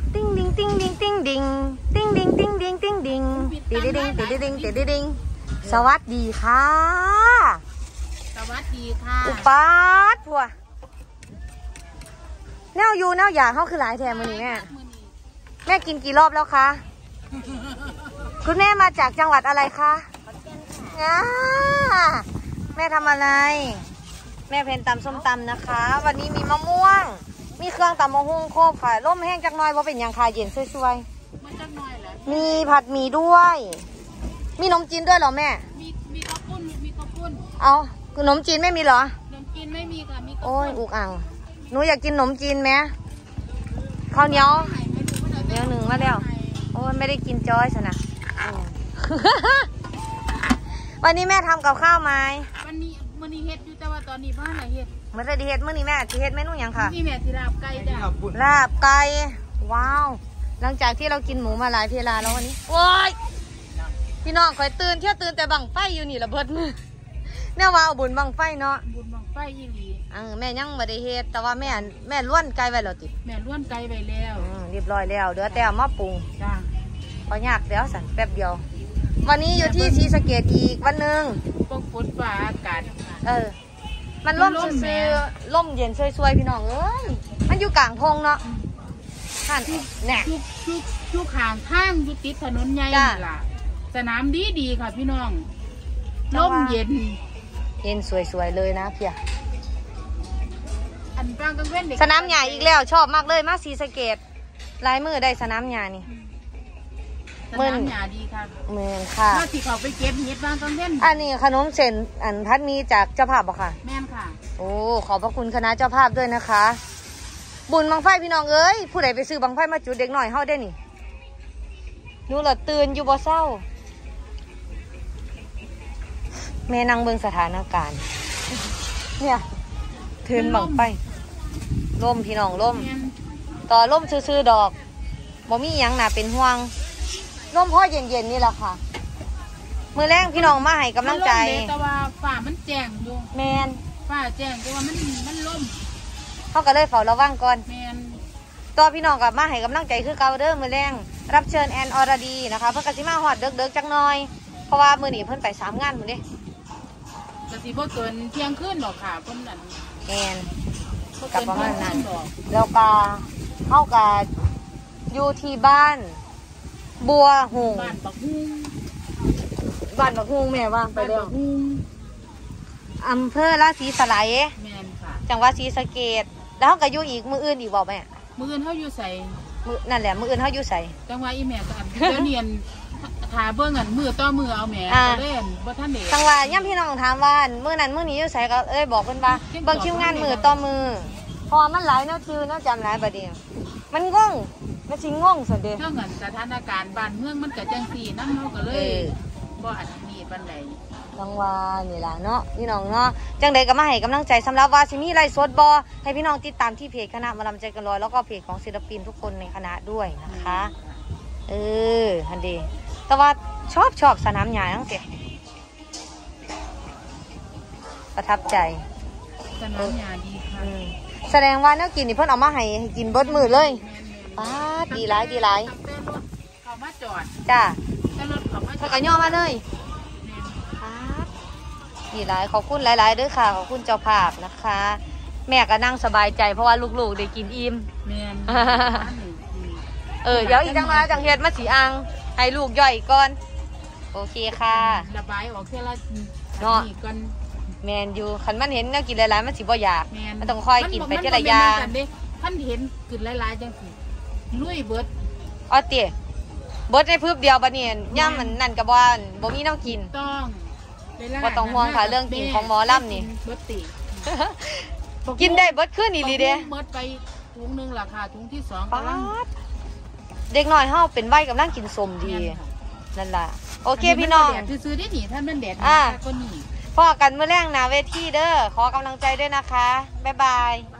ติ้งดิ้งติ้งดิ้งติ้งดิ้งติ้งดิ้งติ้งดิ้งติ้งดิ้งติดดิ้งติดดิ้งติดดิ้งสวัสดีค่ะสวัสดีค่ะอุปาทผัวแนวอยู่แนวอยากเขาคือหลายแถมมือนี้แม่กินกี่รอบแล้วคะคุณแม่มาจากจังหวัดอะไรคะแม่ทำอะไรแม่เพนตำส้มตำนะคะวันนี้มีมะม่วงมีเครื่องตำมะฮุ่งโคบค่ะร่มแห้งจักหน่อยว่าเป็นยังคาเย็นช่วยๆมีผัดหมี่ด้วยมีขนมจีนด้วยเหรอแม่มีข้าวปุ้นมีข้าวปุ้นเอาขนมจีนไม่มีเหรอขนมจีนไม่มีค่ะมีข้าวปุ้นโอ้ยอุกอ่างหนูอยากกินขนมจีนไหมข้าวเหนียวเดี๋ยวหนึ่งมาแล้วโอ้ยไม่ได้กินจ้อยสินะวันนี้แม่ทำกับข้าวไหมวันนี้เฮ็ดอยู่แต่ว่าตอนนี้บ้านไหนเฮ็ดเมื่อไรดีเฮ็ดเมื่อนี้แม่จะเฮ็ดเมนูยังค่ะนี่แม่ที่ลาบไก่จ้ะลาบไก่ว้าวหลังจากที่เรากินหมูมาหลายเวลาแล้ววันนี้โอ้ยพี่น้องคอยตื่นแต่บังไฟอยู่นี่ระเบิดมือเนี่ยว่าบุญบังไฟเนาะบุญบังไฟอีหลีแม่ยังไม่ได้เฮ็ดแต่ว่าแม่ล้วนไก่ไว้แล้วติแม่ล้วนไก่ไว้แล้วเรียบร้อยแล้วเดี๋ยวแต่มาปรุงจ้าพอยากเดี๋ยวสั่นแป๊บเดียววันนี้อยู่ที่ศรีสะเกษอีกวันหนึ่งพวกฝนฟ้าอากาศมันร่มซื่อร่มเย็นช่วยๆพี่น้องเอ้ยมันอยู่กลางพงเนาะท่านแน่ทุกข้างทางอยู่ติดถนนใหญ่ล่ะสนามดีค่ะพี่น้องร่มเย็นสวยๆเลยนะเพียอันกลางกังเว้นเด็กสนามใหญ่อีกแล้วชอบมากเลยมาศรีสะเกษลายมือได้สนามใหญ่นี่สนามใหญ่ดีค่ะเมืองค่ะถ้าสิเขาไปเก็บเห็ดบางกังเว้นอันนี้ขนมเส้นอันพัดมีจากเจ้าภาพบ่ค่ะแม่นค่ะโอ้ขอบพระคุณคณะเจ้าภาพด้วยนะคะบุญบังไฟพี่น้องเอ้ยผู้ใดไปซื้อบังไฟมาจุดเด็กหน่อยเฮาได้นี่นู่นละตื่นอยู่บ่เศร้าแม่นั่งเบิ่งสถานการณ์เนี่ยเทินบังไฟร่มพี่น้องร่มต่อร่มซื่อๆดอกบ่มีหยังน่าเป็นห่วงร่มพ่อเย็นๆนี่แหละค่ะมือแรงพี่น้องมาให้กำลังใจแต่ว่าฝ่ามันแจ้งอยู่แมนฝ่าแจ้งแต่ว่ามันล่มเขาก็เลยเฝ้าระวังก่อนแมนตัวพี่น้องกับมาให้กำลังใจคือเกาเด้อมือแรงรับเชิญแอนอรดีนะคะเพื่อกสิมาหอดเด็กๆจังน้อยเพราะว่ามือหนีเพิ่นไป3 งานหมดเลยกสิบ่เกินเที่ยงคืนหรอกค่ะเพิ่นนั่นแอนกับประมาณนั้นแล้วก็เข้ากับอยู่ที่บ้านบัวหงบ้านบักฮุงแม่ว่าไปเร็วอำเภอราศีสไลจังหวัดศรีสะเกษแล้วเขาก็อยู่อีกมืออื่นอีกบอกแม่มืออื่นเขาอยู่ใส่นั่นแหละมืออื่นเขาอยู่ใส่จังหวัดอีแม่กันเดี๋ยวเนียนขาเบื้องเงินมือต่อมือเอาแม่เล่นบ่ท่านเด็กจังหวัดย่ำพี่น้องถามว่ามือนั้นมือนี้อยู่ใส่ก็บอกเพิ่นว่าบางคิวงานมือต่อมือพอมันหลายน่าชื่อน่าจำหลายประเดี๋ยวมันงงมันชิงงงสุดเดียวเรื่องเงินสถานการณ์บ้านเมืองมันเกิดจังสีนั่งเขาก็เลยบ่อันนี้บันไดจังหวะนี่ล่ะเนาะพี่น้องเนาะจังใดก็มาให้กำลังใจสำหรับว่าสิมีไลฟ์สดบอให้พี่น้องติดตามที่เพจคณะหมอลำใจเกินร้อยแล้วก็เพจของศิลปินทุกคนในคณะด้วยนะคะฮันดีแต่ว่าชอบสนามหญ้าตั้งแต่ประทับใจสนามหญ้าดีค่ะแสดงว่าเนื้อกินนี่เพิ่นเอามาให้กินเบิดมือเลยดีหลายเขามาจอดจ้าเขาก็ย่อมาเลยดีหลายขอบคุณหลายๆด้วยค่ะขอบคุณเจ้าภาพนะคะแม่ก็นั่งสบายใจเพราะว่าลูกๆได้กินอิ่มเดี๋ยวอีกจังนะจังเฮ็ดมาสีอังให้ลูกย่อยก่อนโอเคค่ะระบายออกแค่ละเนาะแมนอยู่ขันมันเห็นน่ากินหลายๆมันสิบ่อยากมันต้องค่อยกินไปทีละอย่างท่านเห็นกินหลายๆจังสิลุยเบิดอ๋อเตี๋ยเบิดในพื้นเดียวบะเนี่ยย่ำมันนั่นกับบ้านบ่มีน้ำกินต้องห่วงค่ะเรื่องกินของหมอล่ำนี่เบิดตีกินได้เบิดขึ้นอีหลีเด้เบิดไปถุงนึงราคาถุงที่2 เด็กน้อยเฮาเป็นใบกำลังกินสมดีนั่นล่ะโอเคพี่น้องซื้อได้หนิท่านมันแดดก็หนีพ่อกันเมื่อแรงหนาเวทีเด้อขอกำลังใจด้วยนะคะบ๊ายบาย